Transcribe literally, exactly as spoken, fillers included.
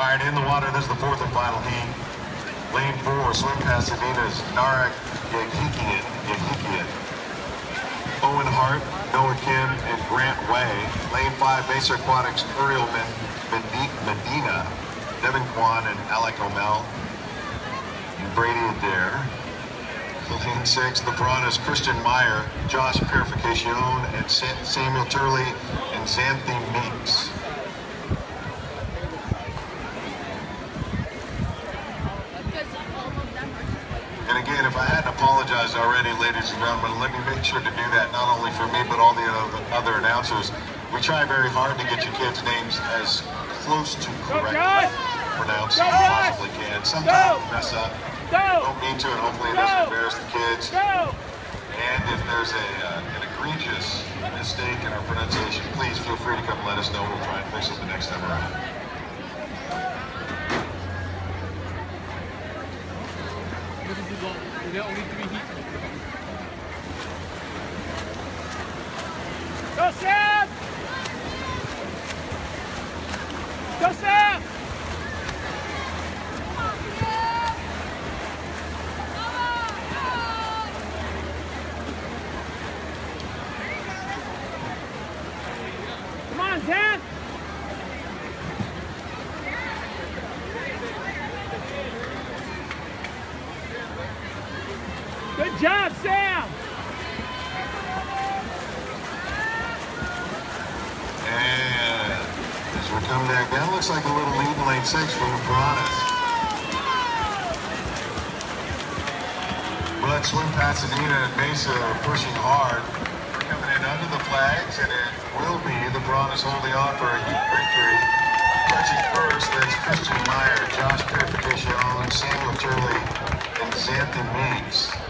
All right, in the water, this is the fourth and final heat. Lane four, swim Pasadena's Narek Yahikian, Yahikian. Owen Hart, Noah Kim, and Grant Way. Lane five, Mesa Aquatics, Uriel Medina, Devin Kwan, and Alec O'Mel. Brady Adair. Lane six, the Piranhas, Christian Meyer, Josh Purification, and Samuel Turley, and Xanthi Meeks. And again, if I hadn't apologized already, ladies and gentlemen, let me make sure to do that, not only for me, but all the other announcers. We try very hard to get your kids' names as close to correctly pronounced as we possibly can. Sometimes we mess up. Don't mean to, and hopefully it doesn't embarrass the kids. And if there's a, uh, an egregious mistake in our pronunciation, please feel free to come let us know. We'll try and fix it the next time around. Go Sam! Go Sam! Come on, Sam! Good job, Sam! And as we come back down, looks like a little lead in lane six from the Piranhas. But Swim Pasadena and Mesa are pushing hard. We're coming in under the flags, and it will be the Piranhas holding on for a heat victory. Catching first, that's Christian Meyer, Josh Purification, Samuel Turley, and Xanthi Meeks.